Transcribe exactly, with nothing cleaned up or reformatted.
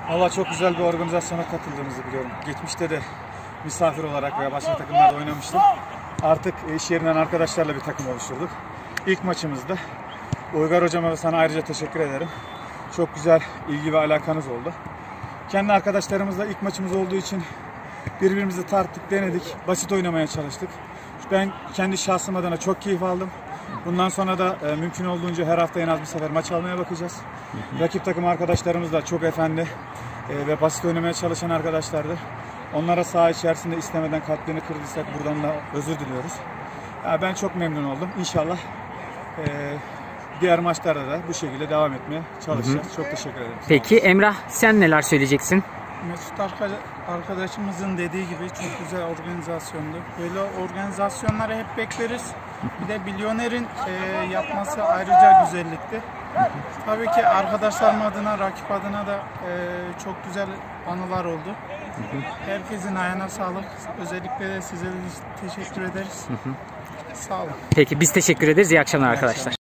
Valla çok güzel bir organizasyona katıldığımızı biliyorum. Geçmişte de misafir olarak veya başka takımlarda oynamıştım. Artık iş yerinden arkadaşlarla bir takım oluşturduk. İlk maçımızda. Uygar hocama da sana ayrıca teşekkür ederim. Çok güzel ilgi ve alakanız oldu. Kendi arkadaşlarımızla ilk maçımız olduğu için birbirimizi tarttık, denedik. Basit oynamaya çalıştık. Ben kendi şahsım adına çok keyif aldım. Bundan sonra da e, mümkün olduğunca her hafta en az bir sefer maç almaya bakacağız. Hı hı. Rakip takım arkadaşlarımız da çok efendi e, ve basit oynamaya çalışan arkadaşlardı. Onlara saha içerisinde istemeden kalplerini kırdıysak buradan da özür diliyoruz. Ya ben çok memnun oldum. İnşallah e, diğer maçlarda da bu şekilde devam etmeye çalışacağız. Hı hı. Çok teşekkür ederim. Peki Emrah, sen neler söyleyeceksin? Mesut arkadaşımızın dediği gibi çok güzel organizasyondu. Böyle organizasyonları hep bekleriz. Bir de Bilyoner'in e, yapması ayrıca güzellikti. Tabii ki arkadaşlarım adına, rakip adına da e, çok güzel anılar oldu. Herkesin ayağına sağlık. Özellikle de size de teşekkür ederiz. Sağ olun. Peki biz teşekkür ederiz. İyi akşamlar arkadaşlar.